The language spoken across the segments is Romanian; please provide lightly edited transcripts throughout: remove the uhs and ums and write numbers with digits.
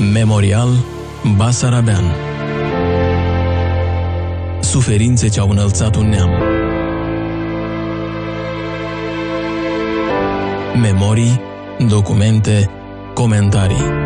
Memorial Basarabean. Suferințe ce au înălțat un neam. Memorii, documente, comentarii.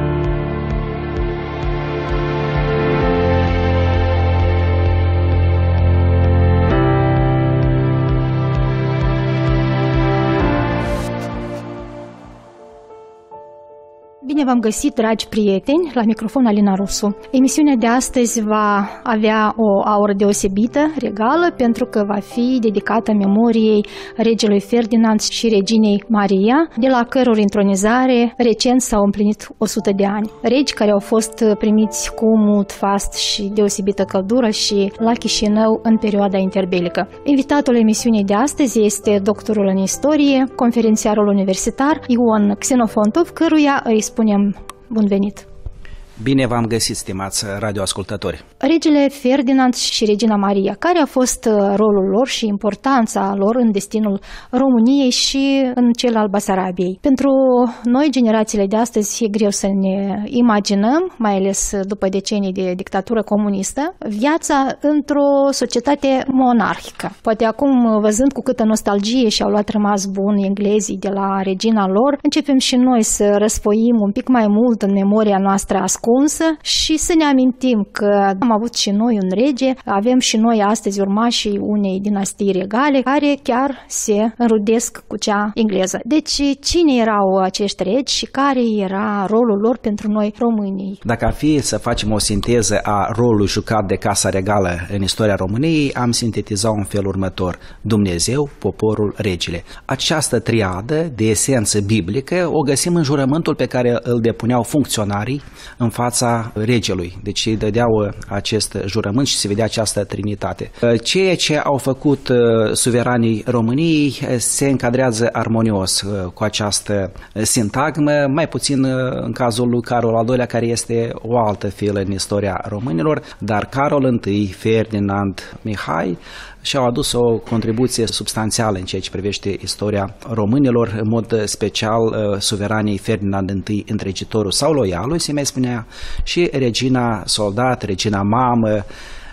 Bine v-am găsit, dragi prieteni, la microfon Alina Rusu. Emisiunea de astăzi va avea o aură deosebită, regală, pentru că va fi dedicată memoriei regelui Ferdinand și reginei Maria, de la căror intronizare recent s-au împlinit 100 de ani. Regi care au fost primiți cu mult fast și deosebită căldură și la Chișinău în perioada interbelică. Invitatul emisiunii de astăzi este doctorul în istorie, conferențiarul universitar Ion Xenofontov, căruia îi spunem bun venit! Bine v-am găsit, stimați radioascultători! Regele Ferdinand și regina Maria, care a fost rolul lor și importanța lor în destinul României și în cel al Basarabiei? Pentru noi, generațiile de astăzi, e greu să ne imaginăm, mai ales după decenii de dictatură comunistă, viața într-o societate monarhică. Poate acum, văzând cu câtă nostalgie și-au luat rămas bun englezii de la regina lor, începem și noi să răsfoim un pic mai mult în memoria noastră ascunsă și să ne amintim că am avut și noi un rege, avem și noi astăzi urmașii unei dinastii regale care chiar se înrudesc cu cea engleză. Deci cine erau acești regi și care era rolul lor pentru noi românii? Dacă ar fi să facem o sinteză a rolului jucat de Casa Regală în istoria României, am sintetizat în felul următor: Dumnezeu, poporul, regele. Această triadă de esență biblică o găsim în jurământul pe care îl depuneau funcționarii în fața regelui. Deci îi dădeau acest jurământ și se vedea această trinitate. Ceea ce au făcut suveranii României se încadrează armonios cu această sintagmă, mai puțin în cazul lui Carol al II-lea, care este o altă filă în istoria românilor, dar Carol I, Ferdinand, Mihai și-au adus o contribuție substanțială în ceea ce privește istoria românilor, în mod special suveranii Ferdinand I, întregitorul sau loialul, se mai spunea, și regina soldat, regina mamă,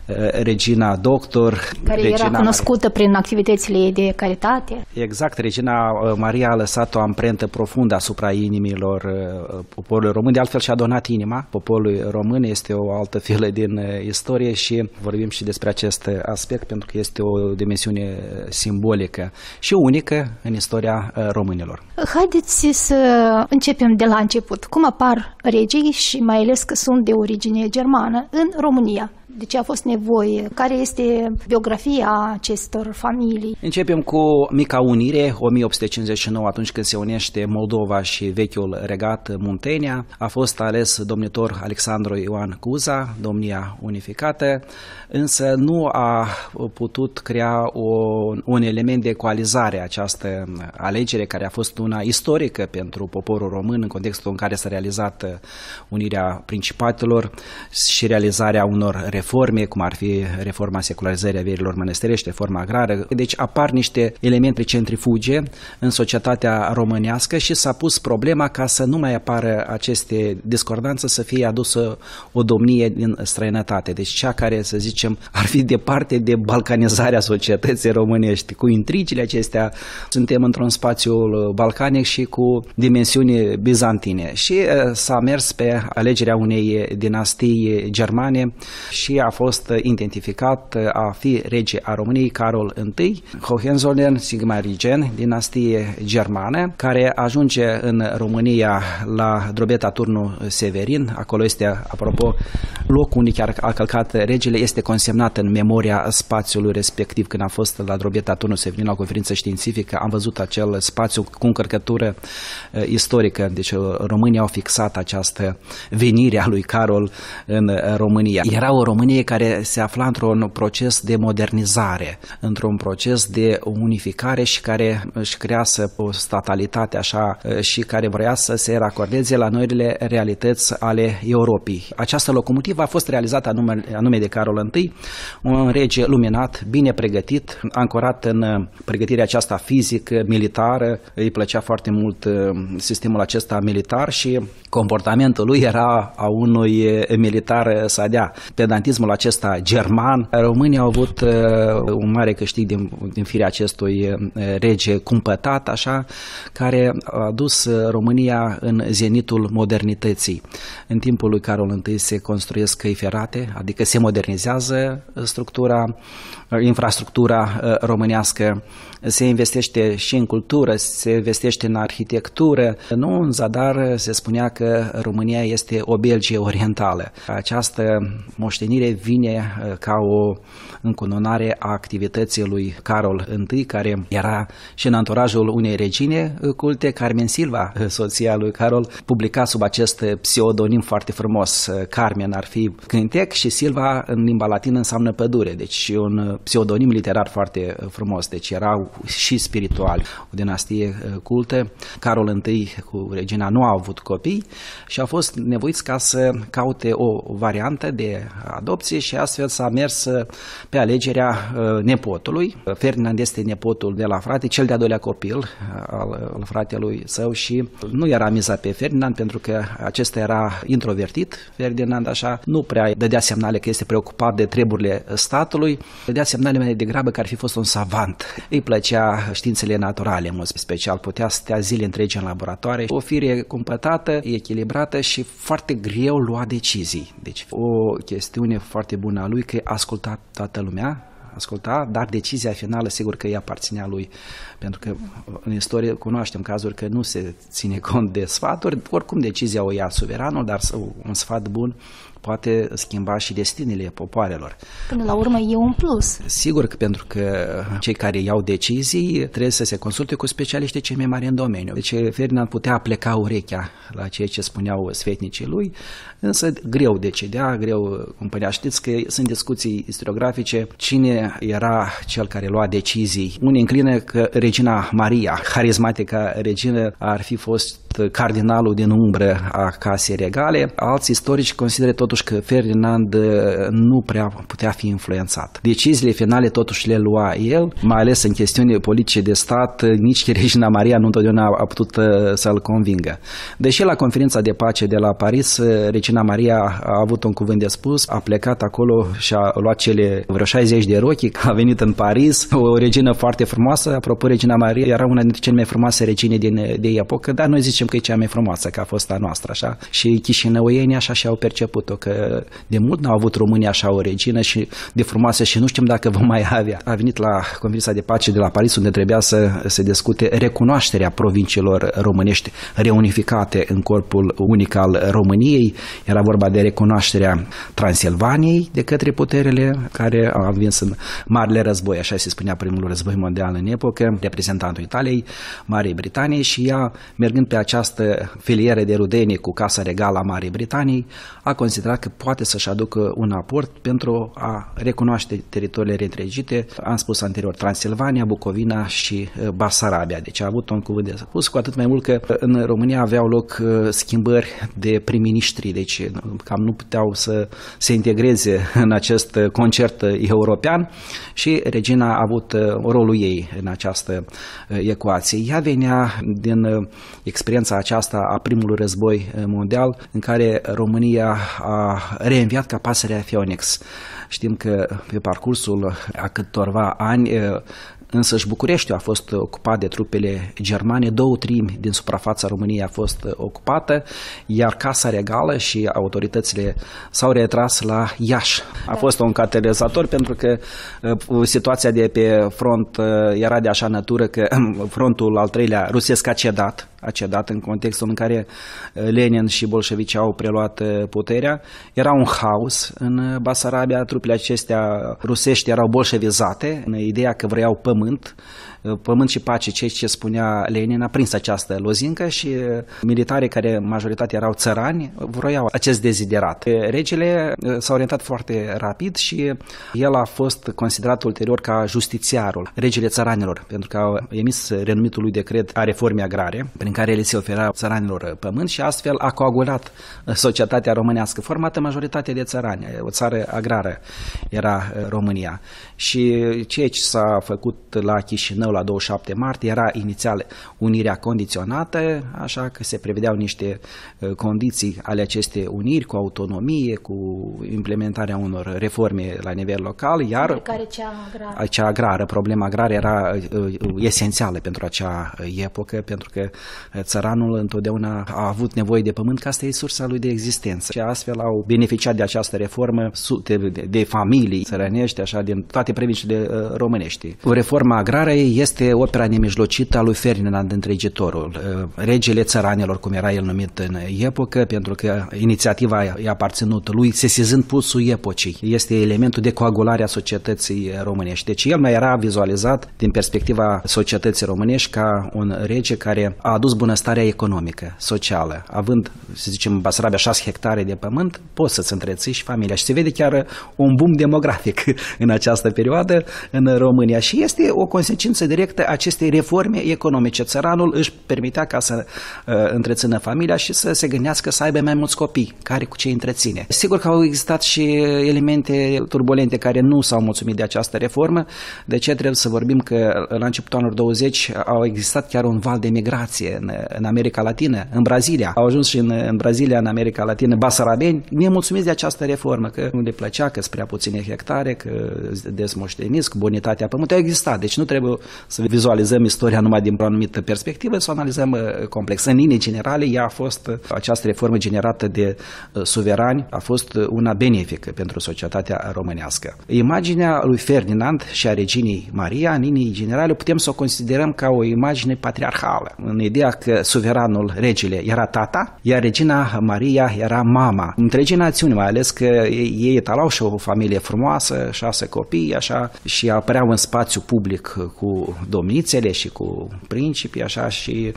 regina doctor, care era cunoscută prin activitățile ei de caritate. Exact, regina Maria a lăsat o amprentă profundă asupra inimilor poporului român, de altfel și-a donat inima poporului român, este o altă filă din istorie și vorbim și despre acest aspect pentru că este o dimensiune simbolică și unică în istoria românilor. Haideți să începem de la început. Cum apar regii și mai ales că sunt de origine germană în România? De ce a fost nevoie? Care este biografia acestor familii? Începem cu Mica Unire, 1859, atunci când se unește Moldova și vechiul regat Muntenia. A fost ales domnitor Alexandru Ioan Cuza, domnia unificată, însă nu a putut crea un element de ecualizare această alegere, care a fost una istorică pentru poporul român în contextul în care s-a realizat unirea principatelor și realizarea unor reforme, cum ar fi reforma secularizării averilor mănăstirești, reforma agrară. Deci apar niște elemente centrifuge în societatea românească și s-a pus problema ca să nu mai apară aceste discordanțe, să fie adusă o domnie din străinătate. Deci cea care, să zicem, ar fi departe de balcanizarea societății românești. Cu intrigile acestea suntem într-un spațiu balcanic și cu dimensiuni bizantine. Și s-a mers pe alegerea unei dinastii germane și a fost identificat a fi rege a României Carol I, Hohenzollern-Sigmaringen, dinastie germană, care ajunge în România la Drobeta Turnu Severin. Acolo este, apropo, locul unde chiar a călcat regele, este consemnat în memoria spațiului respectiv. Când a fost la Drobeta Turnu Severin la o conferință științifică, am văzut acel spațiu cu încărcătură istorică. Deci românii au fixat această venire a lui Carol în România. Era o Românie României care se afla într-un proces de modernizare, într-un proces de unificare și care își crease o statalitate așa și care vrea să se racordeze la noile realități ale Europei. Această locomotivă a fost realizată anume de Carol I, un rege luminat, bine pregătit, ancorat în pregătirea aceasta fizică, militară. Îi plăcea foarte mult sistemul acesta militar și comportamentul lui era a unui militar sadea. Pedantismul acesta german, românii au avut un mare câștig din firea acestui rege cumpătat, așa, care a dus România în zenitul modernității. În timpul lui Carol I se construiesc căi ferate, adică se modernizează infrastructura românească, se investește și în cultură, se investește în arhitectură. Nu în zadar se spunea că România este o Belgie orientală. Această moștenire vine ca o încununare a activității lui Carol I, care era și în anturajul unei regine culte. Carmen Silva, soția lui Carol, publica sub acest pseudonim foarte frumos. Carmen ar fi cântec și Silva în limba latină înseamnă pădure, deci un pseudonim literar foarte frumos, deci erau și spirituali, o dinastie cultă. Carol I cu regina nu au avut copii și au fost nevoiți ca să caute o variantă de adopție și astfel s-a mers pe alegerea nepotului. Ferdinand este nepotul de la frate, cel de-a doilea copil al fratelui său și nu era miza pe Ferdinand pentru că acesta era introvertit. Ferdinand așa nu prea dădea semnale că este preocupat de treburile statului, dădea semnale mai degrabă că ar fi fost un savant. Îi plăcea științele naturale, în mod special, putea stea zile întregi în laboratoare. O fire cumpătată, echilibrată și foarte greu lua decizii. Deci o chestiune foarte bună a lui că asculta toată lumea, dar decizia finală sigur că îi aparținea lui, pentru că în istorie cunoaștem cazuri că nu se ține cont de sfaturi, oricum decizia o ia suveranul, dar un sfat bun poate schimba și destinele popoarelor. Până la urmă e un plus. Sigur că pentru că cei care iau decizii trebuie să se consulte cu specialiștii cei mai mari în domeniu. Deci Ferdinand putea pleca urechea la ceea ce spuneau sfetnicii lui, însă greu decidea, greu cumpărea. Știți că sunt discuții istoriografice cine era cel care lua decizii. Unii înclină că regina Maria, harismatica regină, ar fi fost cardinalul din umbră a casei regale. Alți istorici consideră totuși că Ferdinand nu prea putea fi influențat. Deciziile finale totuși le lua el, mai ales în chestiuni politice de stat, nici regina Maria nu întotdeauna a putut să-l convingă. Deși la conferința de pace de la Paris, regina Maria a avut un cuvânt de spus, a plecat acolo și a luat cele vreo 60 de rochi, a venit în Paris, o regină foarte frumoasă. Apropo, regina Maria era una dintre cele mai frumoase regine de epocă, dar noi zicem că e cea mai frumoasă, că a fost a noastră, așa. Și chișinăuienii așa și-au perceput-o, că de mult n-au avut România așa o regină și de frumoasă și nu știm dacă vom mai avea. A venit la conferința de pace de la Paris, unde trebuia să se discute recunoașterea provinciilor românești reunificate în corpul unic al României. Era vorba de recunoașterea Transilvaniei de către puterile care au învins în Marele Război, așa se spunea primul război mondial în epocă, reprezentantul Italiei, Marii Britanii, și ea, mergând pe această filieră de rudenie cu Casa Regală a Marii Britanii, a considerat că poate să-și aducă un aport pentru a recunoaște teritoriile reîntregite, am spus anterior, Transilvania, Bucovina și Basarabia. Deci a avut un cuvânt de spus, cu atât mai mult că în România aveau loc schimbări de prim-ministri, deci cam nu puteau să se integreze în acest concert european și regina a avut rolul ei în această ecuație. Ea venea din experiența aceasta a primului război mondial, în care România a reînviat ca pasărea Phoenix. Știm că pe parcursul a câtorva ani însăși Bucureștiul a fost ocupat de trupele germane, 2/3 din suprafața României a fost ocupată, iar Casa Regală și autoritățile s-au retras la Iași. A fost un catalizator pentru că situația de pe front era de așa natură că frontul al treilea rusesc a cedat. a cedat în contextul în care Lenin și bolșevicii au preluat puterea. Era un haos în Basarabia, trupele acestea rusești erau bolșevizate, în ideea că vreau pământ și pace, ceea ce spunea Lenin, a prins această lozincă și militarii, care majoritatea erau țărani, vroiau acest deziderat. Regele s-a orientat foarte rapid și el a fost considerat ulterior ca justițiarul, regele țăranilor, pentru că a emis renumitul lui decret a reformei agrare, prin care le se oferea țăranilor pământ și astfel a coagulat societatea românească, formată majoritatea de țărani, o țară agrară era România. Și ceea ce s-a făcut la Chișinău la 27 martie era inițial unirea condiționată, așa că se prevedeau niște condiții ale acestei uniri cu autonomie, cu implementarea unor reforme la nivel local, iar cea agrară, problema agrară era esențială pentru acea epocă, pentru că țăranul întotdeauna a avut nevoie de pământ, că asta e sursa lui de existență. Și astfel au beneficiat de această reformă sute de familii țărănești, așa, din toate provinciile românești. Reforma agrară este opera nemijlocită a lui Ferdinand Întregitorul, regele țăranilor, cum era el numit în epocă, pentru că inițiativa i-a aparținut lui, sesizând pulsul epocii. Este elementul de coagulare a societății românești. Deci el mai era vizualizat din perspectiva societății românești ca un rege care a adus bunăstarea economică, socială. Având, să zicem, în Basarabia 6 hectare de pământ, poți să-ți întreții și familia. Și se vede chiar un boom demografic în această perioadă în România. Și este o consecință directă a acestei reforme economice. Țăranul își permitea ca să întrețină familia și să se gândească să aibă mai mulți copii, care cu ce întreține. Sigur că au existat și elemente turbulente care nu s-au mulțumit de această reformă. De ce trebuie să vorbim că la începutul anilor 20 au existat chiar un val de migrație în America Latină, în Brazilia. Au ajuns și în Brazilia, în America Latină, basarabeni nemulțumiți de această reformă, că nu le plăcea, că sunt prea puține hectare, că desmoșteniți, că bonitatea pământului a existat. Deci nu trebuie să vizualizăm istoria numai din o anumită perspectivă, să o analizăm complex. În linii generale, această reformă generată de suverani a fost una benefică pentru societatea românească. Imaginea lui Ferdinand și a reginei Maria, în linii generale, putem să o considerăm ca o imagine patriarhală, în ideea că suveranul, regele, era tata, iar regina Maria era mama. Întregii națiuni, mai ales că ei etalau și o familie frumoasă, 6 copii, așa, și apăreau în spațiu public cu domnițele și cu principii, așa, și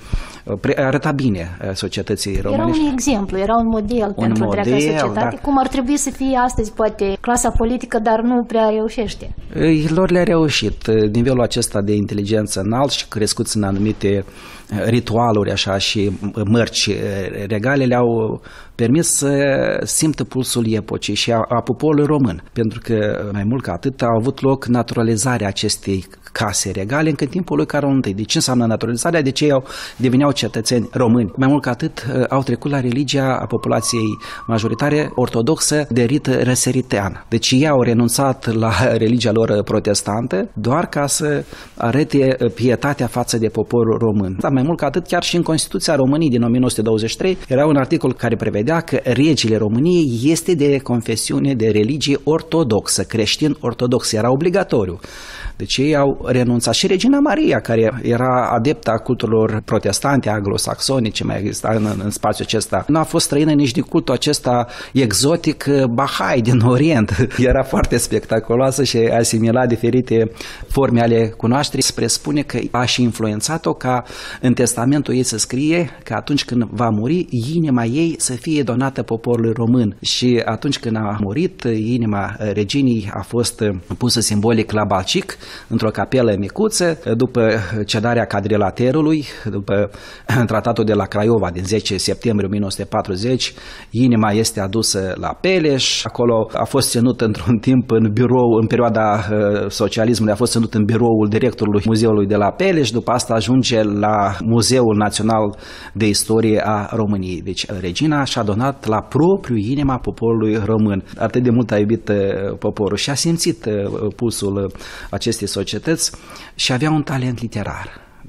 arăta bine societății românești. Era un exemplu, era un model pentru întreaga societate, da. Cum ar trebui să fie astăzi, poate, clasa politică, dar nu prea reușește. Lor le-a reușit. Nivelul acesta de inteligență înalt și crescuți în anumite ritualuri, așa, și mărci regale le-au permis să simtă pulsul epocii și a poporului român. Pentru că, mai mult ca atât, a avut loc naturalizarea acestei case regale încă în timpul lui Carol I. De ce înseamnă naturalizarea? De ce ei deveneau cetățeni români? Mai mult ca atât, au trecut la religia a populației majoritare ortodoxă de rit răsăritean. Deci ei au renunțat la religia lor protestantă doar ca să arate pietatea față de poporul român. Dar mai mult ca atât, chiar și în Constituția României din 1923 era un articol care prevedea că regele României este de confesiune, de religie ortodoxă, creștin ortodox, era obligatoriu. Deci ei au renunțat. Și regina Maria, care era adepta a culturilor protestante, anglosaxonice, mai exista în spațiul acesta, nu a fost străină nici de cultul acesta exotic Bahai din Orient. Era foarte spectaculoasă și asimila diferite forme ale cunoașterii. Se presupune că a și influențat-o ca în testamentul ei să scrie că atunci când va muri, inima ei să fie donată poporului român. Și atunci când a murit, inima reginii a fost pusă simbolic la Balcic, într-o capelă micuță, după cedarea cadrilaterului, după tratatul de la Craiova din 10 septembrie 1940, inima este adusă la Peleș, acolo a fost ținut într-un timp în birou, în perioada socialismului, a fost ținut în biroul directorului muzeului de la Peleș, după asta ajunge la Muzeul Național de Istorie a României. Deci regina și-a donat la propriu inima poporului român. Atât de mult a iubit poporul și a simțit pulsul acestei societăți și avea un talent literar.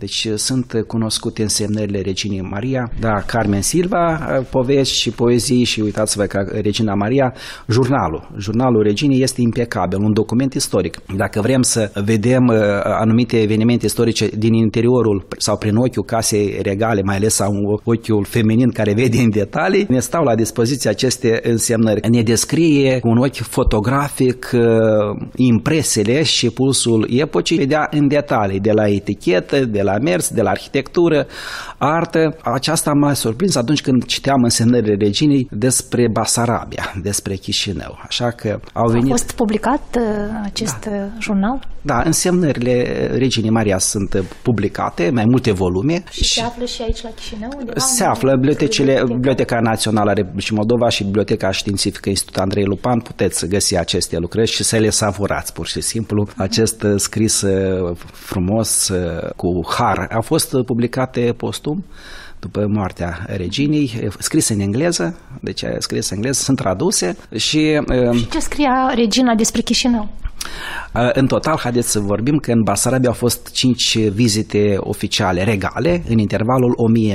Deci sunt cunoscute însemnările reginei Maria, da, Carmen Silva, povești și poezii și uitați-vă că regina Maria, jurnalul reginei este impecabil, un document istoric. Dacă vrem să vedem anumite evenimente istorice din interiorul sau prin ochiul casei regale, mai ales sau ochiul feminin care vede în detalii, ne stau la dispoziție aceste însemnări. Ne descrie cu un ochi fotografic impresele și pulsul epocii, vedea în detalii, de la etichetă, de la mers, de la arhitectură, artă. Aceasta m-a surprins atunci când citeam însemnările reginei despre Basarabia, despre Chișinău. Așa că au venit... A fost publicat acest jurnal? Da, însemnările reginei Maria sunt publicate, mai multe volume. Și se află și aici la Chișinău? Se află Biblioteca Națională a Republicii Moldova și Biblioteca Științifică Institut Andrei Lupan. Puteți găsi aceste lucrări și să le savurați pur și simplu. Acest scris frumos cu har a fost publicate postum după moartea reginei, scris în engleză, deci scris în engleză, sunt traduse și ce scria regina despre Chișinău? În total, haideți să vorbim că în Basarabia au fost 5 vizite oficiale regale în intervalul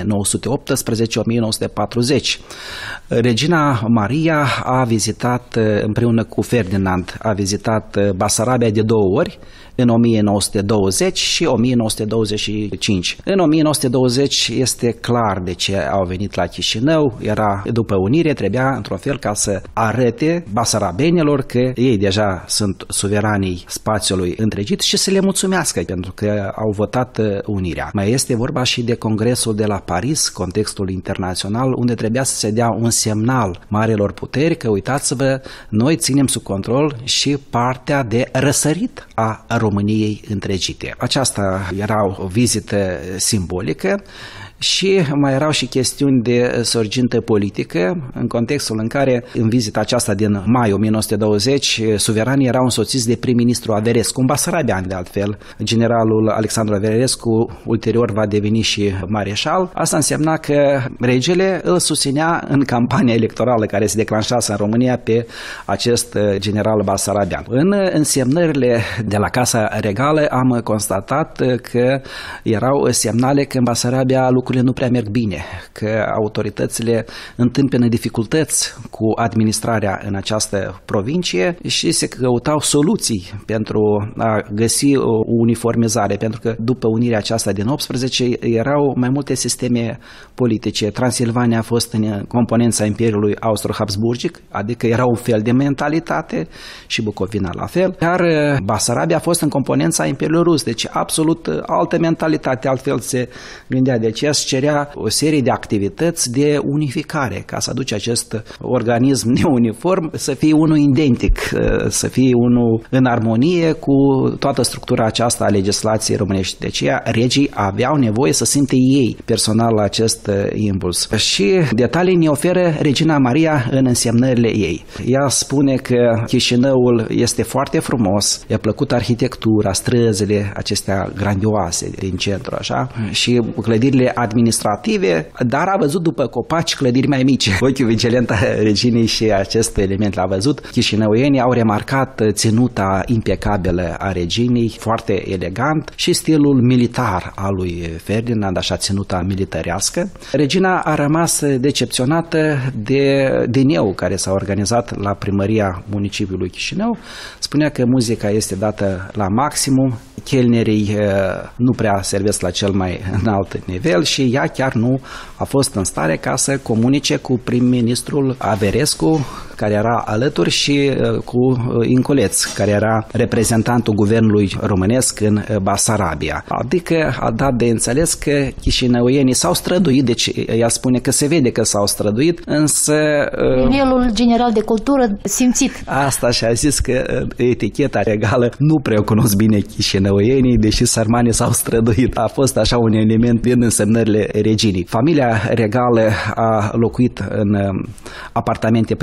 1918-1940. Regina Maria a vizitat împreună cu Ferdinand, a vizitat Basarabia de 2 ori, în 1920 și 1925. În 1920 este clar de ce au venit la Chișinău, era după unire, trebuia într-un fel ca să arate basarabenilor că ei deja sunt suveranii spațiului întregit și să le mulțumească pentru că au votat unirea. Mai este vorba și de Congresul de la Paris, contextul internațional, unde trebuia să se dea un semnal marelor puteri că uitați-vă, noi ținem sub control și partea de răsărit a României întregite. Aceasta era o vizită simbolică și mai erau și chestiuni de sorgintă politică, în contextul în care, în vizita aceasta din mai 1920, suveranii erau însoțiți de prim-ministru Averescu, un basarabean de altfel. Generalul Alexandru Averescu ulterior va deveni și mareșal. Asta însemna că regele îl susținea în campania electorală care se declanșase în România pe acest general basarabean. În însemnările de la Casa Regală am constatat că erau semnale că în Basarabia lucrurile nu prea merg bine, că autoritățile întâmpină dificultăți cu administrarea în această provincie și se căutau soluții pentru a găsi o uniformizare, pentru că după unirea aceasta din 18 erau mai multe sisteme politice. Transilvania a fost în componența Imperiului Austro-Habsburgic, adică era un fel de mentalitate și Bucovina la fel, iar Basarabia a fost în componența Imperiului Rus, deci absolut altă mentalitate, altfel se gândea. De aceea cerea o serie de activități de unificare ca să aduce acest organism neuniform să fie unul identic, să fie unul în armonie cu toată structura aceasta a legislației românești. De aceea regii aveau nevoie să simte ei personal acest impuls. Și detalii ne oferă regina Maria în însemnările ei. Ea spune că Chișinăul este foarte frumos, i-a plăcut arhitectura, străzile acestea grandioase din centru, așa, și clădirile administrative, dar a văzut după copaci clădiri mai mici. Ochiul vigilent a reginei și acest element l-a văzut. Chișinăuienii au remarcat ținuta impecabilă a reginei, foarte elegant, și stilul militar al lui Ferdinand, așa ținuta militarească. Regina a rămas decepționată de dineu care s-a organizat la primăria municipiului Chișinău. Spunea că muzica este dată la maximum, chelnerii nu prea servesc la cel mai înalt nivel și ea chiar nu a fost în stare ca să comunice cu prim-ministrul Averescu, care era alături, și cu Inculeț, care era reprezentantul guvernului românesc în Basarabia. Adică a dat de înțeles că chișinăuienii s-au străduit, deci ea spune că se vede că s-au străduit, însă... Nivelul general de cultură simțit. Asta și-a zis că eticheta regală nu prea cunosc bine chișinăuienii, deși sărmanii s-au străduit. A fost așa un element din însemnările reginii. Familia regală a locuit în apartamente private,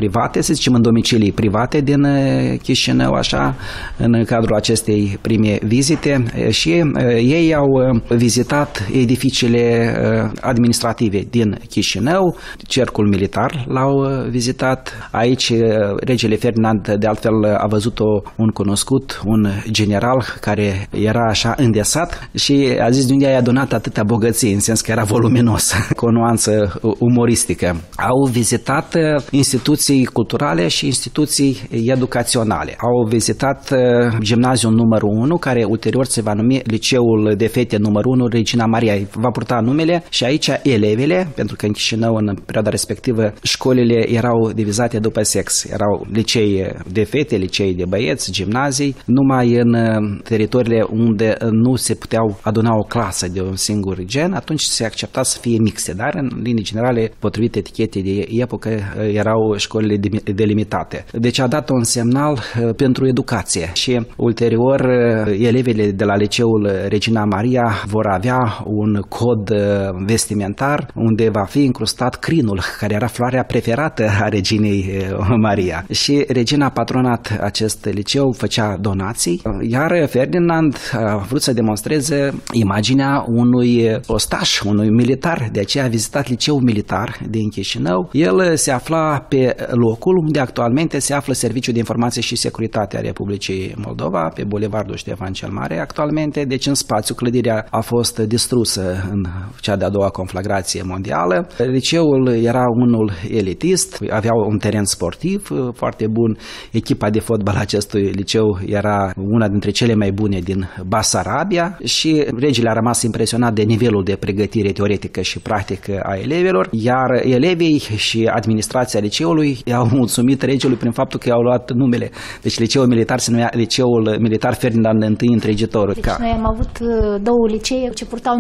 să zicem, în domicilii private din Chișinău, așa, în cadrul acestei prime vizite și ei au vizitat edificiile administrative din Chișinău, cercul militar l-au vizitat. Aici regele Ferdinand, de altfel, a văzut un cunoscut, un general care era așa îndesat și a zis: de unde ai adunat atâtea bogății, în sens că era voluminos, cu o nuanță umoristică. Au vizitat instituții culturale și instituții educaționale. Au vizitat gimnaziul numărul 1, care ulterior se va numi Liceul de Fete numărul 1 Regina Maria. Va purta numele și aici elevele, pentru că în Chișinău în perioada respectivă școlile erau divizate după sex. Erau licei de fete, licei de băieți, gimnazii, numai în teritoriile unde nu se puteau aduna o clasă de un singur gen, atunci se accepta să fie mixte, dar în linii generale, potrivit etichetei de epocă, erau școlile delimitate. Deci a dat un semnal pentru educație și ulterior elevele de la Liceul Regina Maria vor avea un cod vestimentar unde va fi incrustat crinul, care era floarea preferată a Reginei Maria. Și regina a patronat acest liceu, făcea donații, iar Ferdinand a vrut să demonstreze imaginea unui ostaș, unui militar, de aceea a vizitat liceul militar din Chișinău. El se afla pe locul unde actualmente se află Serviciul de Informație și Securitate a Republicii Moldova, pe Bulevardul Ștefan cel Mare actualmente, deci în spațiu clădirea a fost distrusă în cea de-a doua conflagrație mondială. Liceul era unul elitist, avea un teren sportiv foarte bun, echipa de fotbal acestui liceu era una dintre cele mai bune din Basarabia și regele a rămas impresionat de nivelul de pregătire teoretică și practică a elevilor, iar elevii și administrația liceului i-au mulțumit regelui prin faptul că i-au luat numele. Deci liceul militar se numea Liceul Militar Ferdinand I Întregitorul. Deci noi am avut două licee ce purtau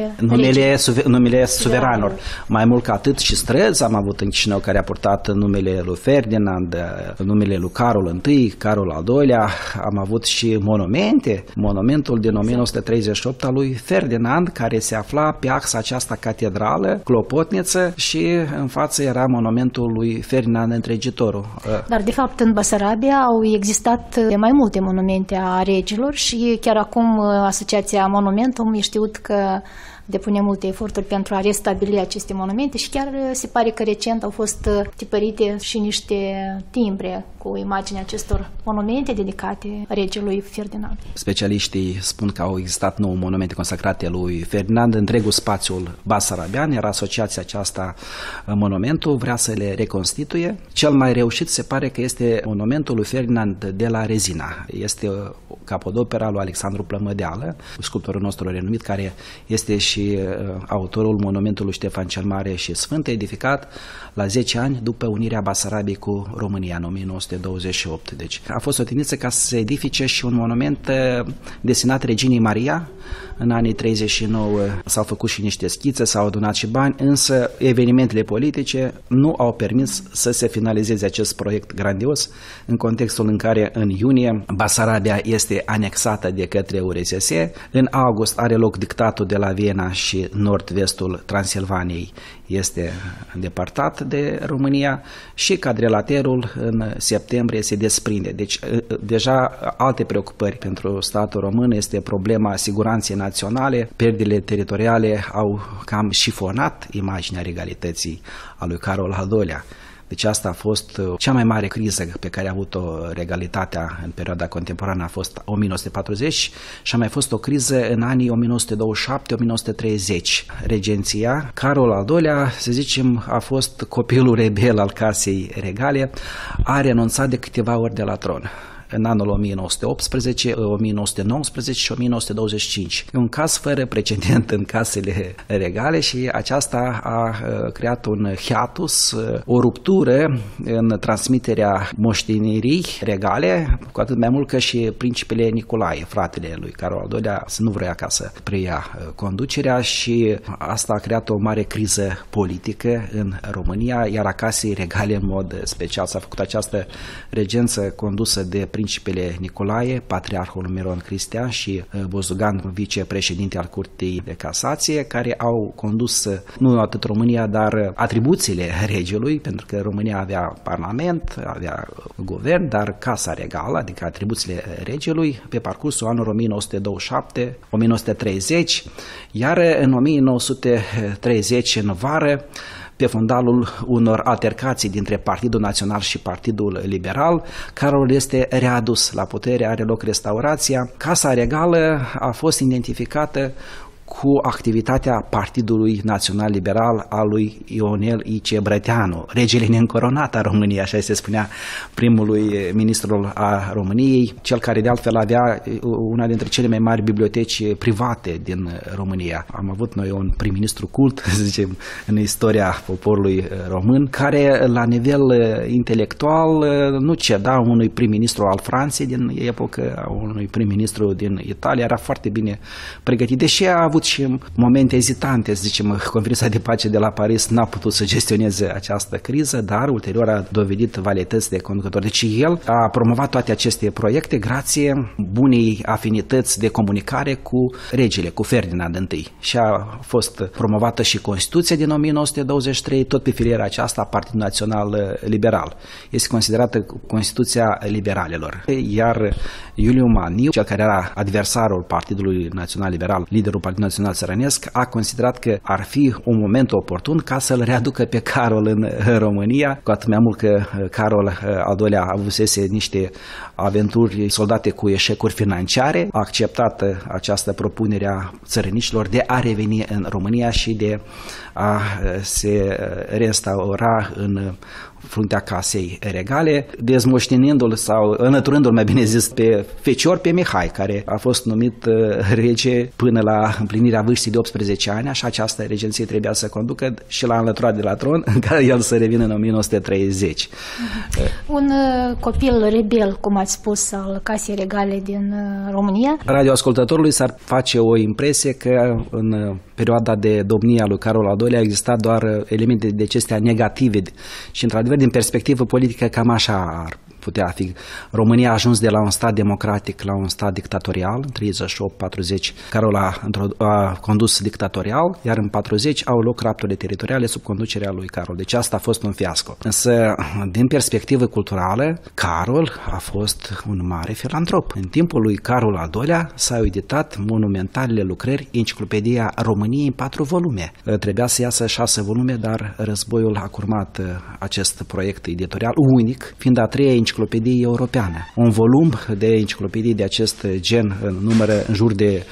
numele suveranilor. Mai mult ca atât și străzi am avut în Chișinău care a purtat numele lui Ferdinand, numele lui Carol I, Carol al II-lea. Am avut și monumente. Monumentul din 1938 al lui Ferdinand, care se afla pe axa aceasta catedrală, clopotniță, și în față era monumentul lui Ferdinand Întregitorul. Dar de fapt în Basarabia au existat mai multe monumente a regilor și chiar acum Asociația Monumentum e știut că depune multe eforturi pentru a restabili aceste monumente și chiar se pare că recent au fost tipărite și niște timbre cu imaginea acestor monumente dedicate regelui Ferdinand. Specialiștii spun că au existat 9 monumente consacrate lui Ferdinand. Întregul spațiul basarabian, era asociația aceasta Monumentul, vrea să le reconstituie. Cel mai reușit se pare că este monumentul lui Ferdinand de la Rezina. Este capodopera lui Alexandru Plămădeală, sculptorul nostru renumit, care este și autorul monumentului Ștefan cel Mare și Sfânt, edificat la 10 ani după unirea Basarabiei cu România în 1928. Deci a fost o tendință ca să se edifice și un monument destinat Reginei Maria. În anii 39 s-au făcut și niște schițe, s-au adunat și bani, însă evenimentele politice nu au permis să se finalizeze acest proiect grandios, în contextul în care în iunie Basarabia este anexată de către URSS, în august are loc dictatul de la Viena și nord-vestul Transilvaniei este îndepărtat de România și cadrilaterul în septembrie se desprinde. Deci deja alte preocupări pentru statul român este problema siguranței naționale. Pierderile teritoriale au cam șifonat imaginea regalității a lui Carol al II-lea. Deci asta a fost cea mai mare criză pe care a avut-o regalitatea în perioada contemporană, a fost 1940 și a mai fost o criză în anii 1927-1930. Regenția, Carol al II-lea, să zicem, a fost copilul rebel al casei regale, a renunțat de câteva ori de la tron. În anul 1918, 1919 și 1925. E un caz fără precedent în casele regale și aceasta a creat un hiatus, o ruptură în transmiterea moștenirii regale, cu atât mai mult că și principele Nicolae, fratele lui Carol al II-lea, nu vrea ca să preia conducerea și asta a creat o mare criză politică în România, iar a casei regale în mod special s-a făcut această regență condusă de principele Nicolae, patriarhul Miron Cristian și Bozogan, vicepreședinte al Curții de Casație, care au condus nu atât România, dar atribuțiile regelui, pentru că România avea parlament, avea guvern, dar Casa Regală, adică atribuțiile regelui, pe parcursul anului 1927-1930, iar în 1930, în vară, pe fundalul unor altercații dintre Partidul Național și Partidul Liberal, Carol este readus la putere, are loc restaurația. Casa Regală a fost identificată cu activitatea Partidului Național Liberal al lui Ionel I.C. Brăteanu, regele neîncoronat a României, așa se spunea primului ministru a României, cel care de altfel avea una dintre cele mai mari biblioteci private din România. Am avut noi un prim-ministru cult, să zicem, în istoria poporului român, care la nivel intelectual nu ceda unui prim-ministru al Franței din epocă, unui prim-ministru din Italia, era foarte bine pregătit, deși a avut și momente ezitante, să zicem, Conferința de Pace de la Paris n-a putut să gestioneze această criză, dar ulterior a dovedit valietăți de conducător. Deci el a promovat toate aceste proiecte grație bunei afinități de comunicare cu regele, cu Ferdinand I. Și a fost promovată și Constituția din 1923, tot pe filiera aceasta a Partidul Național Liberal. Este considerată Constituția liberalilor. Iar Iuliu Maniu, cel care era adversarul Partidului Național Liberal, liderul Partidului Național Țărănesc, a considerat că ar fi un moment oportun ca să-l readucă pe Carol în România, cu atât mai mult că Carol al II-lea avusese niște aventuri soldate cu eșecuri financiare, a acceptat această propunere a țărănișilor de a reveni în România și de a se restaura în fruntea Casei Regale, dezmoștenindu-l sau înăturându-l, mai bine zis, pe fecior, pe Mihai, care a fost numit rege până la împlinirea vârstei de 18 ani, așa această regenție trebuia să conducă și l-a înlăturat de la tron, în care el să revină în 1930. Un copil rebel, cum ați spus, al Casei Regale din România. Radioascultătorului s-ar face o impresie că în perioada de domnie a lui Carol al II-lea a existat doar elemente de acestea negative și, într-adevăr, din perspectivă politică, cam așa ar putea fi. România a ajuns de la un stat democratic la un stat dictatorial, în 38-40 Carol a condus dictatorial, iar în 40 au loc rapturile teritoriale sub conducerea lui Carol. Deci asta a fost un fiasco. Însă, din perspectivă culturală, Carol a fost un mare filantrop. În timpul lui Carol al II-lea s-au editat monumentalele lucrări Enciclopedia României în 4 volume. Trebuia să iasă 6 volume, dar războiul a curmat acest proiect editorial unic, fiind a 3-a enciclopedie europeană. Un volum de enciclopedii de acest gen numără în jur de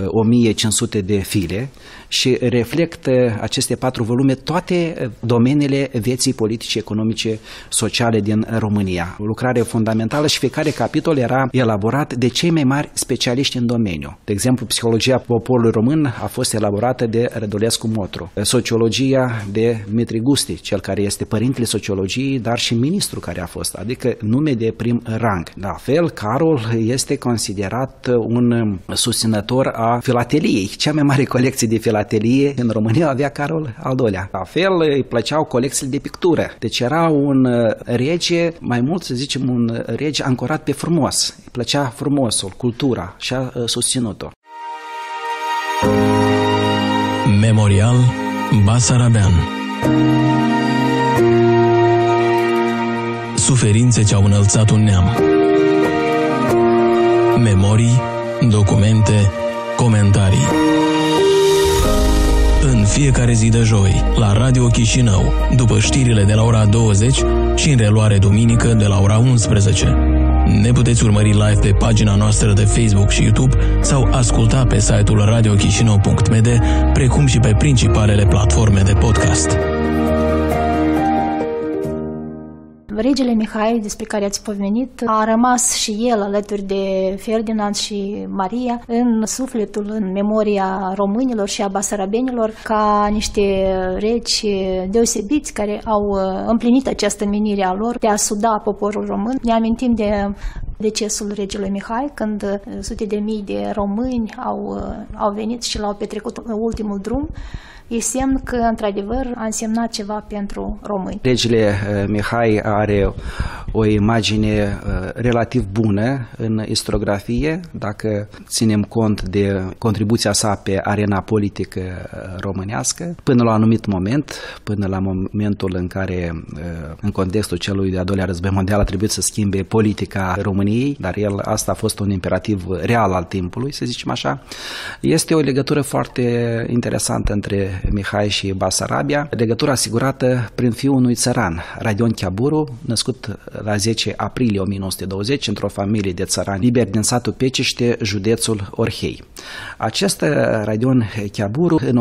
1500 de file și reflectă aceste 4 volume toate domeniile vieții politice, economice, sociale din România. O lucrare fundamentală și fiecare capitol era elaborat de cei mai mari specialiști în domeniu. De exemplu, psihologia poporului român a fost elaborată de Rădulescu Motru, sociologia de Dmitri Gusti, cel care este părintele sociologiei, dar și ministru care a fost, adică nume de prim rang. La fel, Carol este considerat un susținător a filateliei. Cea mai mare colecție de filatelie în România avea Carol al II-lea. La fel, îi plăceau colecțiile de pictură. Deci era un rege, mai mult să zicem un rege ancorat pe frumos. Îi plăcea frumosul, cultura și a susținut-o. Memorial Basarabean. Suferințe ce au înălțat un neam. Memorii, documente, comentarii. În fiecare zi de joi, la Radio Chișinău, după știrile de la ora 20 și în reluare duminică de la ora 11. Ne puteți urmări live pe pagina noastră de Facebook și YouTube sau asculta pe site-ul radiochișinău.md, precum și pe principalele platforme de podcast. Regele Mihai, despre care ați pomenit, a rămas și el alături de Ferdinand și Maria în sufletul, în memoria românilor și a basarabenilor ca niște regi deosebiți care au împlinit această menire a lor de a suda poporul român. Ne amintim de decesul regelui Mihai, când sute de mii de români au venit și l-au petrecut ultimul drum e semn că, într-adevăr, a însemnat ceva pentru români. Regele Mihai are o imagine relativ bună în istoriografie, dacă ținem cont de contribuția sa pe arena politică românească, până la un anumit moment, până la momentul în care, în contextul celui de-al doilea război mondial, a trebuit să schimbe politica României, dar asta a fost un imperativ real al timpului, să zicem așa. Este o legătură foarte interesantă între Mihai și Basarabia, legătură asigurată prin fiul unui țăran, Radion Chiaburu, născut la 10 aprilie 1920 într-o familie de țărani liberi din satul Pecește, județul Orhei. Acest Radion Chiaburu, în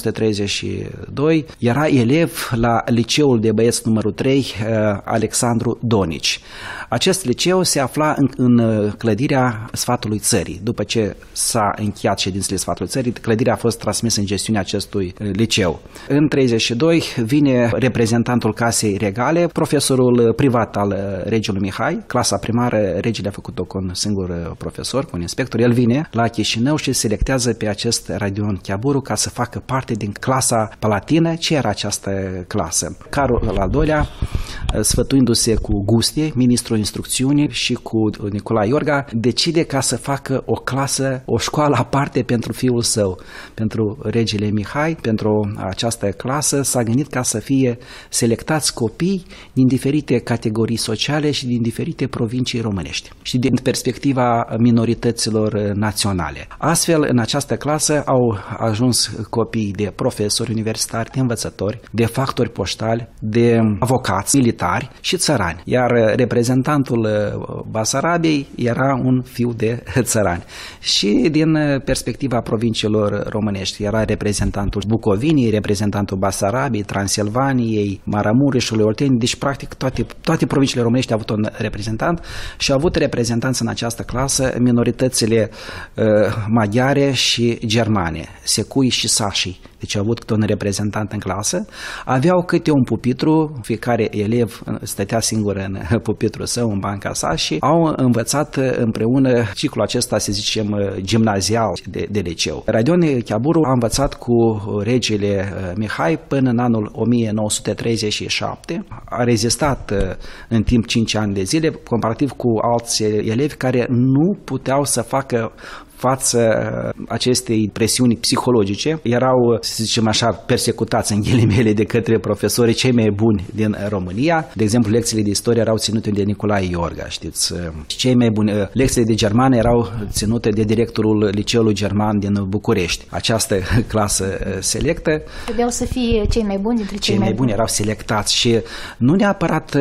1932, era elev la liceul de băieți numărul 3, Alexandru Donici. Acest liceu se afla în clădirea Sfatului Țării. După ce s-a încheiat ședințele Sfatului Țării, clădirea a fost transmisă în gestiunea acestui liceu. În 1932 vine reprezentantul Casei Regale, profesorul privat al regelui Mihai. Clasa primară, regele a făcut-o cu un singur profesor, cu un inspector. El vine la Chișinău și selectează pe acest Radion Chiaburu ca să facă parte din clasa palatină. Ce era această clasă? Carol al II-lea, sfătuindu-se cu Gustie, ministrul instrucțiunii, și cu Nicolae Iorga, decide ca să facă o clasă, o școală aparte pentru fiul său. Pentru regele Mihai, pentru această clasă, s-a gândit ca să fie selectați copii din diferite categorii sociale și din diferite provincii românești și din perspectiva minorităților naționale. Astfel, în această clasă au ajuns copii de profesori universitari, de învățători, de factori poștali, de avocați, militari și țărani. Iar reprezentantul Basarabiei era un fiu de țărani. Și din perspectiva provinciilor românești era reprezentantul Bucovinii, reprezentantul Basarabiei, Transilvaniei, Maramureșului, Olteniei, deci practic toate provinciile românești au avut un reprezentant și au avut reprezentanți în această clasă minoritățile maghiare și germane, secui și sașii. Deci au avut câte un reprezentant în clasă, aveau câte un pupitru, fiecare elev stătea singur în pupitrul său, în banca sa, și au învățat împreună ciclul acesta, să zicem, gimnazial de liceu. Radion Chiaburu a învățat cu regele Mihai până în anul 1937, a rezistat în timp 5 ani de zile, comparativ cu alți elevi care nu puteau să facă față acestei presiuni psihologice. Erau, să zicem așa, persecutați în ghilimele de către profesorii cei mai buni din România. De exemplu, lecțiile de istorie erau ținute de Nicolae Iorga, știți. Cei mai buni lecțiile de germană erau ținute de directorul liceului german din București. Această clasă selectă. Trebuiau să fie cei mai buni dintre cei mai buni erau selectați și nu neapărat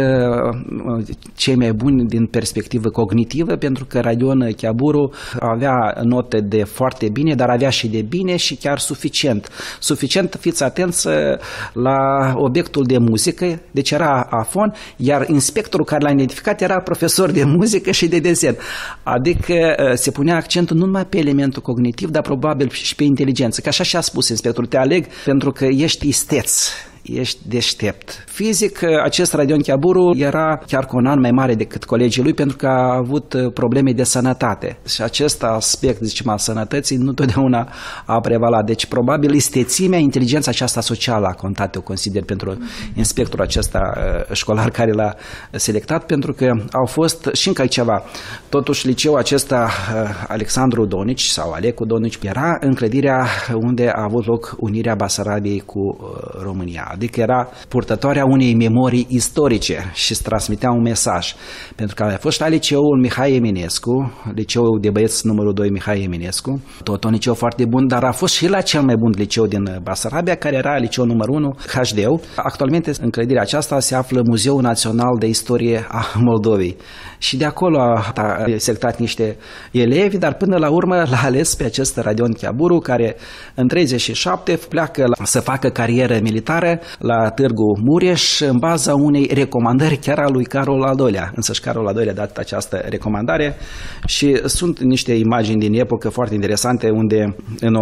cei mai buni din perspectivă cognitivă, pentru că Radion Chiaburu avea note de foarte bine, dar avea și de bine și chiar suficient. Suficient, fiți atenți la obiectul de muzică, deci era afon, iar inspectorul care l-a identificat era profesor de muzică și de desen. Adică se punea accentul nu numai pe elementul cognitiv, dar probabil și pe inteligență. Că așa și-a spus inspectorul, te aleg pentru că ești isteț, ești deștept. Fizic, acest Radion Chiaburu era chiar cu un an mai mare decât colegii lui, pentru că a avut probleme de sănătate. Și acest aspect, zicem, al sănătății nu totdeauna a prevalat. Deci, probabil, istețimea, inteligența aceasta socială a contat, eu consider, pentru inspectorul acesta școlar care l-a selectat, pentru că au fost și încă ceva. Totuși, liceul acesta, Alexandru Donici sau Alecu Donici, era în clădirea unde a avut loc unirea Basarabiei cu România. Adică era purtătoarea unei memorii istorice și îți transmitea un mesaj. Pentru că a fost la liceul Mihai Eminescu, liceul de băieți numărul 2 Mihai Eminescu, tot un liceu foarte bun, dar a fost și la cel mai bun liceu din Basarabia, care era liceul numărul 1, HD-ul. Actualmente în clădirea aceasta se află Muzeul Național de Istorie a Moldovei. Și de acolo a selectat niște elevi, dar până la urmă l-a ales pe acest Radion Chiaburu, care în 1937 pleacă să facă carieră militară la Târgu Mureș în baza unei recomandări chiar a lui Carol al II-lea. Însăși Carol al II-lea a dat această recomandare și sunt niște imagini din epocă foarte interesante unde în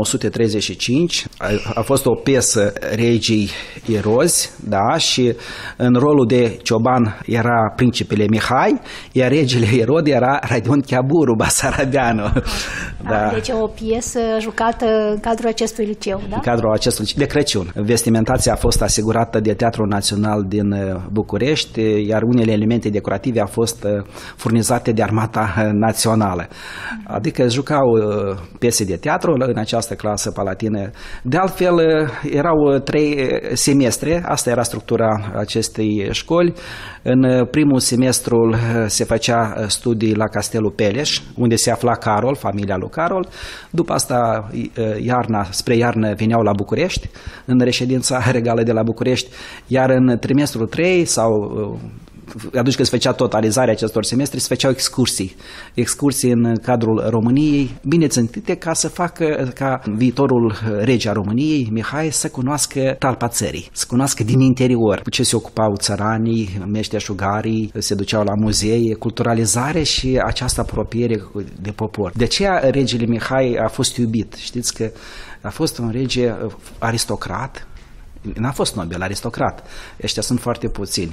1935 a fost o piesă Regii Erozi, da, și în rolul de cioban era principele Mihai, iar regele Erod era Radion Chiaburu, basarabeanu. Da. Deci o piesă jucată în cadrul acestui liceu, da? În cadrul acestui liceu, de Crăciun. Vestimentația a fost asigurată de Teatrul Național din București, iar unele elemente decorative au fost furnizate de Armata Națională. Adică jucau piese de teatru în această clasă palatină. De altfel, erau 3 semestre, asta era structura acestei școli. În primul semestru se făcea studii la Castelul Peleș, unde se afla Carol, familia lui Carol. După asta, spre iarnă, veneau la București, în reședința regală de la București, iar în trimestrul 3 sau atunci când se făcea totalizarea acestor semestre, se făceau excursii în cadrul României, bine țintite ca să facă ca viitorul rege a României, Mihai, să cunoască talpa țării, să cunoască din interior cu ce se ocupau țăranii, meșteșugarii, se duceau la muzee, culturalizare și această apropiere de popor. De aceea regele Mihai a fost iubit. Știți că a fost un rege aristocrat, n-a fost nobil, aristocrat. Ăștia sunt foarte puțini.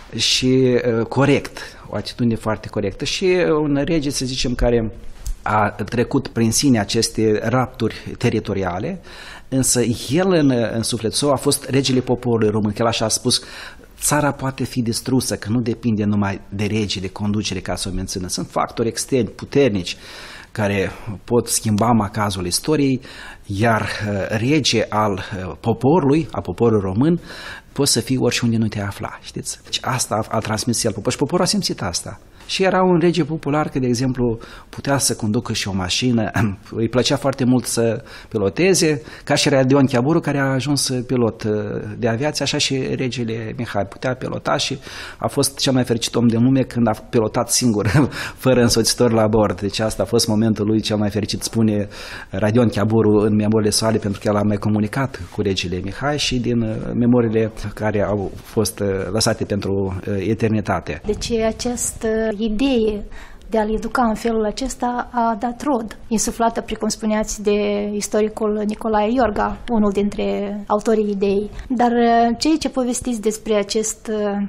Și corect, o atitudine foarte corectă și un rege, să zicem, care a trecut prin sine aceste rapturi teritoriale, însă el în sufletul său a fost regele poporului român, că el așa a spus: țara poate fi distrusă, că nu depinde numai de rege, de conducere ca să o mențină. Sunt factori externi, puternici, care pot schimba macazul istoriei, iar rege al poporului, a poporului român, poți să fii oriunde nu te afla, știți? Deci asta a transmis el poporul și poporul a simțit asta. Și era un rege popular că, de exemplu, putea să conducă și o mașină, îi plăcea foarte mult să piloteze, ca și Radion Chiaburu, care a ajuns pilot de aviație, așa și regele Mihai putea pilota și a fost cel mai fericit om din lume când a pilotat singur, fără însoțitor la bord. Deci asta a fost momentul lui cel mai fericit, spune Radion Chiaburu în memoriile sale, pentru că el a mai comunicat cu regele Mihai și din memoriile care au fost lăsate pentru eternitate. Deci această idee de a-l educa în felul acesta a dat rod, insuflată, precum spuneați, de istoricul Nicolae Iorga, unul dintre autorii ideii. Dar ceea ce povestiți despre acest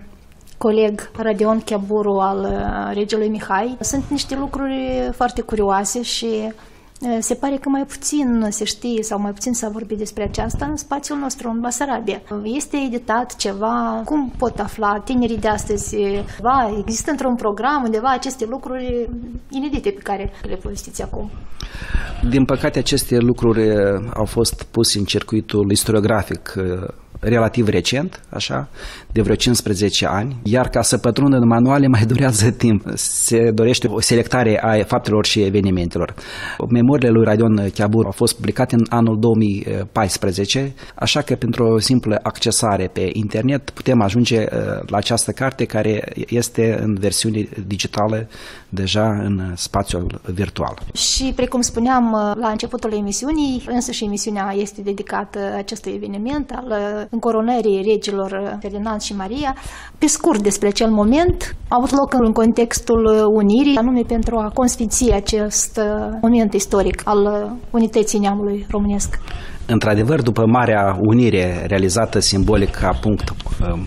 coleg Radion Chiaburu al regelui Mihai sunt niște lucruri foarte curioase și se pare că mai puțin se știe sau mai puțin s-a vorbit despre aceasta în spațiul nostru, în Basarabia. Este editat ceva? Cum pot afla tinerii de astăzi? Există într-un program undeva aceste lucruri inedite pe care le povestiți acum? Din păcate, aceste lucruri au fost puse în circuitul istoriografic relativ recent, așa, de vreo 15 ani, iar ca să pătrundă în manuale mai durează timp. Se dorește o selectare a faptelor și evenimentelor. Memoriile lui Radion Chiaburu au fost publicate în anul 2014, așa că pentru o simplă accesare pe internet putem ajunge la această carte care este în versiune digitală deja în spațiul virtual. Și precum spuneam la începutul emisiunii, însăși emisiunea este dedicată acestui eveniment al încoronării regilor Ferdinand și Maria. Pe scurt despre acel moment, a avut loc în contextul unirii, anume pentru a consfinți acest moment istoric al unității neamului românesc. Într-adevăr, după Marea Unire realizată simbolic ca punct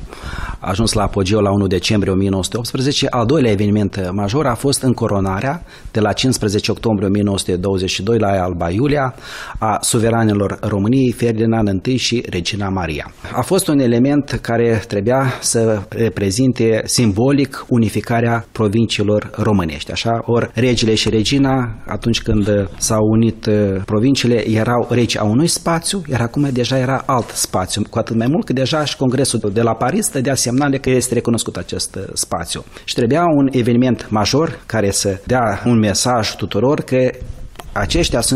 a ajuns la apogeu la 1 decembrie 1918, al doilea eveniment major a fost încoronarea de la 15 octombrie 1922 la Alba Iulia a suveranilor României Ferdinand I și Regina Maria. A fost un element care trebuia să reprezinte simbolic unificarea provinciilor românești. Așa, ori regele și regina, atunci când s-au unit provinciile, erau regi a unui spațiu, iar acum deja era alt spațiu, cu atât mai mult că deja și Congresul de la Paris dădea semnale că este recunoscut acest spațiu. Și trebuia un eveniment major care să dea un mesaj tuturor că aceștia sunt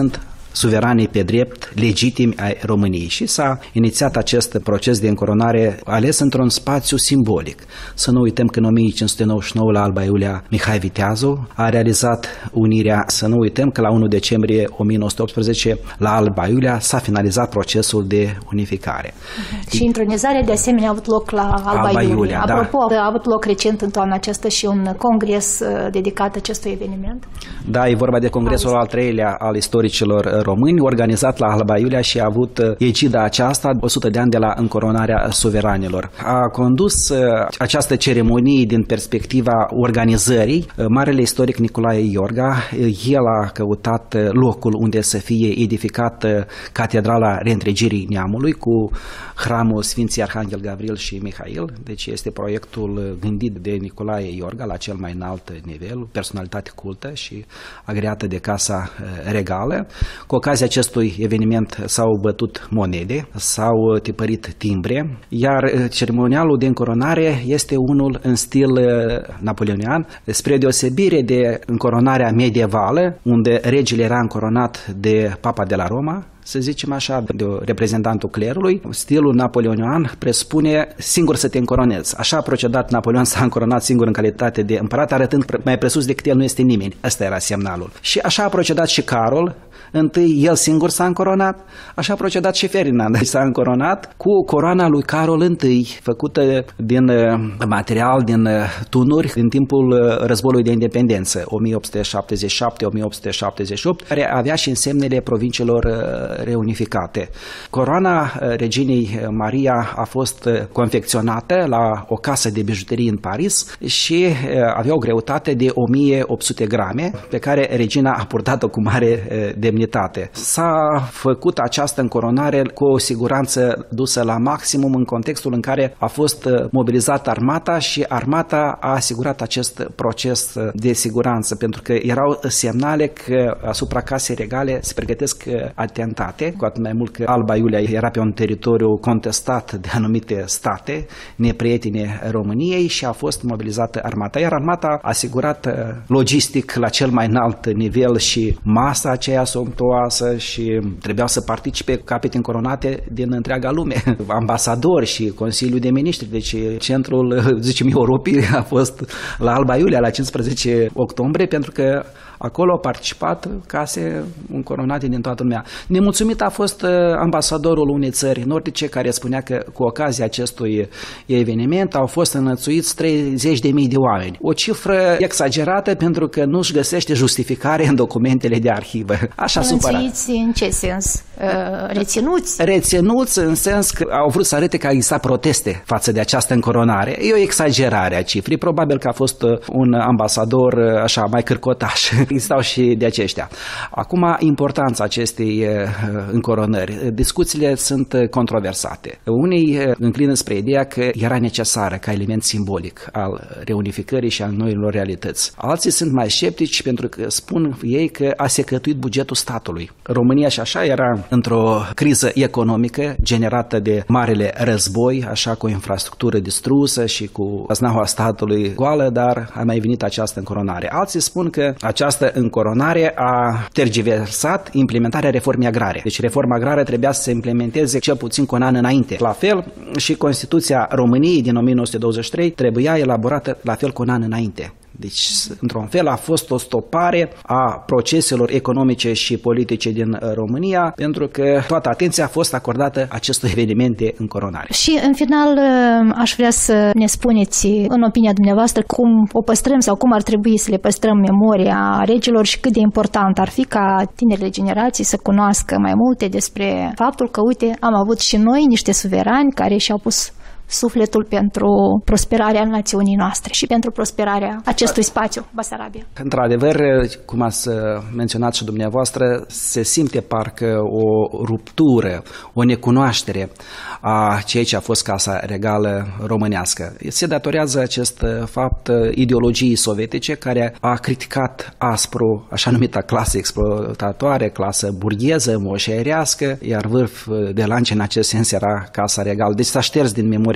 suveranii pe drept, legitimi ai României. Și s-a inițiat acest proces de încoronare ales într-un spațiu simbolic. Să nu uităm că în 1599 la Alba Iulia Mihai Viteazu a realizat unirea, să nu uităm că la 1 decembrie 1918 la Alba Iulia s-a finalizat procesul de unificare. Și intronizarea de asemenea a avut loc la Alba Iulia. Da. Apropo, a avut loc recent în toamna aceasta și un congres dedicat acestui eveniment. Da, e vorba de congresul al 3-lea al istoricilor români, organizat la Alba Iulia și a avut egida aceasta 100 de ani de la încoronarea suveranilor. A condus această ceremonie din perspectiva organizării marele istoric Nicolae Iorga. El a căutat locul unde să fie edificată Catedrala Reîntregirii Neamului cu hramul Sfinții Arhanghel Gavril și Mihail. Deci este proiectul gândit de Nicolae Iorga la cel mai înalt nivel, personalitate cultă și agreată de Casa Regală. Cu ocazia acestui eveniment s-au bătut monede, s-au tipărit timbre, iar ceremonialul de încoronare este unul în stil napoleonian, spre deosebire de încoronarea medievală, unde regele era încoronat de Papa de la Roma, să zicem așa, de reprezentantul clerului. Stilul napoleonian presupune singur să te încoronezi. Așa a procedat Napoleon, s-a încoronat singur în calitate de împărat, arătând că mai presus decât el nu este nimeni. Ăsta era semnalul. Și așa a procedat și Carol. Întâi el singur s-a încoronat, așa a procedat și Ferdinand. S-a încoronat cu coroana lui Carol I, făcută din material, din tunuri, în timpul războiului de independență, 1877-1878, care avea și însemnele provinciilor reunificate. Coroana reginei Maria a fost confecționată la o casă de bijuterii în Paris și avea o greutate de 1800 grame, pe care regina a purtat-o cu mare demnitate. S-a făcut această încoronare cu o siguranță dusă la maximum în contextul în care a fost mobilizată armata și armata a asigurat acest proces de siguranță, pentru că erau semnale că asupra Casei Regale se pregătesc atentate, cu atât mai mult că Alba Iulia era pe un teritoriu contestat de anumite state, neprietene României, și a fost mobilizată armata. Iar armata a asigurat logistic la cel mai înalt nivel și masa aceea somptuoasă și trebuiau să participe capete încoronate din întreaga lume, ambasadori și Consiliul de Miniștri, deci centrul, zicem, Europei a fost la Alba Iulia la 15 octombrie, pentru că acolo au participat case încoronate din toată lumea. Nemulțumit a fost ambasadorul unei țări nordice, care spunea că cu ocazia acestui eveniment au fost înălțuiți 30.000 de oameni. O cifră exagerată, pentru că nu-și găsește justificare în documentele de arhivă. Așa supărat. Înălțuiți în ce sens? Reținuți? Reținuți în sens că au vrut să arate că exista proteste față de această încoronare. E o exagerare a cifrei. Probabil că a fost un ambasador așa mai cârcotaș. Existau și de aceștia. Acum, importanța acestei încoronări. Discuțiile sunt controversate. Unii înclină spre ideea că era necesară ca element simbolic al reunificării și al noilor realități. Alții sunt mai sceptici, pentru că spun ei că a secătuit bugetul statului. România și așa era într-o criză economică generată de marele război, așa, cu o infrastructură distrusă și cu aznaua statului goală, dar a mai venit această încoronare. Alții spun că această încoronare a tergiversat implementarea reformei agrare. Deci reforma agrară trebuia să se implementeze cel puțin cu un an înainte. La fel și Constituția României din 1923 trebuia elaborată la fel cu un an înainte. Deci, într-un fel, a fost o stopare a proceselor economice și politice din România, pentru că toată atenția a fost acordată acestui eveniment de încoronare. Și, în final, aș vrea să ne spuneți, în opinia dumneavoastră, cum o păstrăm sau cum ar trebui să le păstrăm memoria regilor și cât de important ar fi ca tinerile generații să cunoască mai multe despre faptul că, uite, am avut și noi niște suverani care și-au pus sufletul pentru prosperarea națiunii noastre și pentru prosperarea acestui spațiu, Basarabia. Într-adevăr, cum ați menționat și dumneavoastră, se simte parcă o ruptură, o necunoaștere a ceea ce a fost Casa Regală românească. Se datorează acest fapt ideologiei sovietice, care a criticat aspru așa numita clasă exploatatoare, clasă burgheză, moșerească, iar vârf de lance în acest sens era Casa Regală. Deci s-a șters din memoria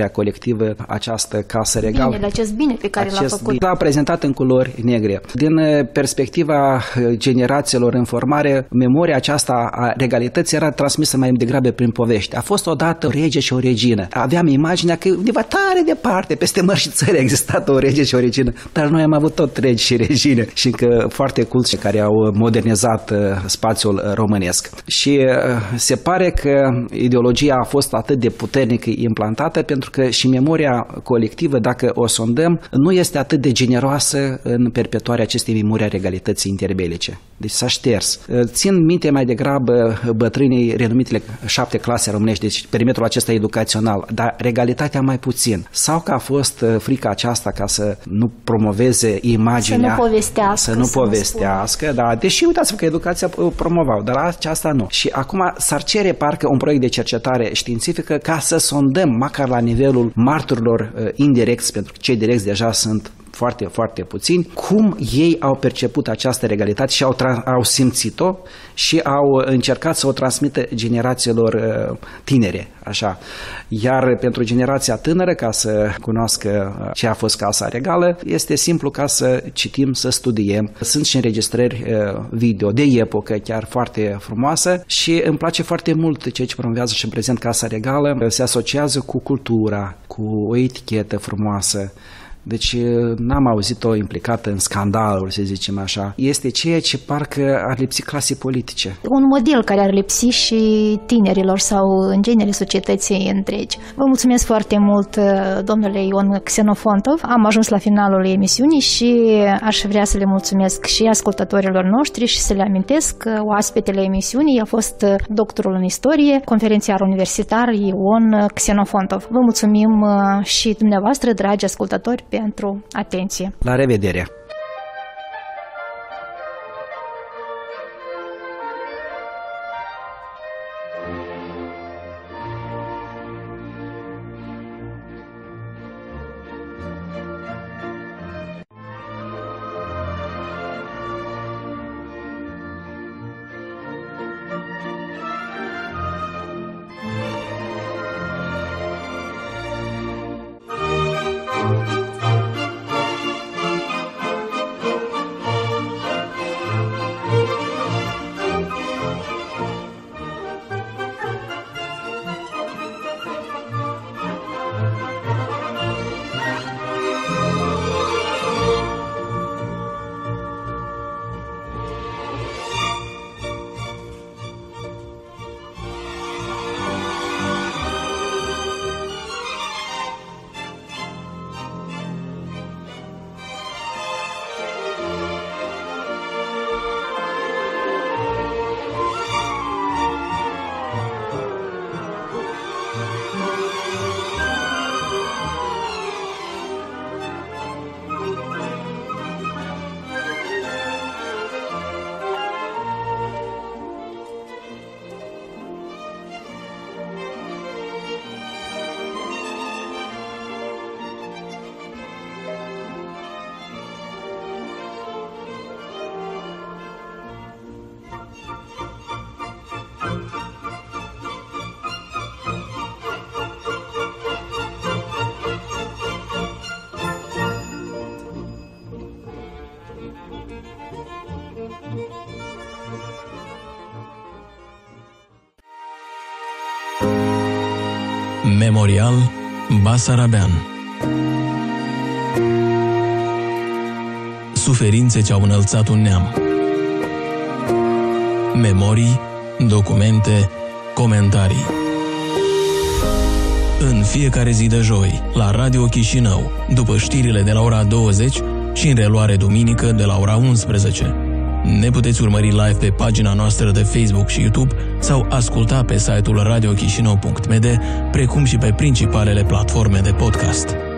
memoria colectivă această casă regală. Binele, acest bine pe care l-a făcut. L-a prezentat în culori negre. Din perspectiva generațiilor în formare, memoria aceasta a regalității era transmisă mai degrabă prin povești. A fost odată o rege și o regină. Aveam imaginea că undeva tare departe, peste mări și țări, a existat o rege și o regină, dar noi am avut tot regi și regine și încă foarte culți care au modernizat spațiul românesc. Și se pare că ideologia a fost atât de puternic implantată pentru că și memoria colectivă, dacă o sondăm, nu este atât de generoasă în perpetuarea acestei memorii a regalității interbelice. Deci s-a șters. Țin minte mai degrabă bătrânii renumitele 7 clase românești, deci perimetrul acesta educațional, dar regalitatea mai puțin. Sau că a fost frica aceasta ca să nu promoveze imaginea, să nu povestească, da, deși uitați-vă că educația promovau, dar aceasta nu. Și acum s-ar cere parcă un proiect de cercetare științifică ca să sondăm, măcar la nivelul marturilor indirecți, pentru că cei direcți deja sunt foarte, foarte puțini, cum ei au perceput această regalitate și au simțit-o și au încercat să o transmită generațiilor tinere, așa. Iar pentru generația tânără, ca să cunoască ce a fost Casa Regală, este simplu ca să citim, să studiem. Sunt și înregistrări video de epocă, chiar foarte frumoasă și îmi place foarte mult ceea ce promovează și în prezent Casa Regală. Se asociază cu cultura, cu o etichetă frumoasă. Deci n-am auzit-o implicată în scandaluri, să zicem așa. Este ceea ce parcă ar lipsi clasei politice. Un model care ar lipsi și tinerilor sau în genere societății întregi. Vă mulțumesc foarte mult, domnule Ion Xenofontov. Am ajuns la finalul emisiunii și aș vrea să le mulțumesc și ascultătorilor noștri și să le amintesc că oaspetele emisiunii a fost doctorul în istorie, conferențiar universitar Ion Xenofontov. Vă mulțumim și dumneavoastră, dragi ascultători, pentru atenție. La revedere! Memorial Basarabean. Suferințe ce au înălțat un neam. Memorii, documente, comentarii. În fiecare zi de joi, la Radio Chișinău, după știrile de la ora 20 și în reluare duminică de la ora 11. Ne puteți urmări live pe pagina noastră de Facebook și YouTube sau asculta pe site-ul radiochișinău.md, precum și pe principalele platforme de podcast.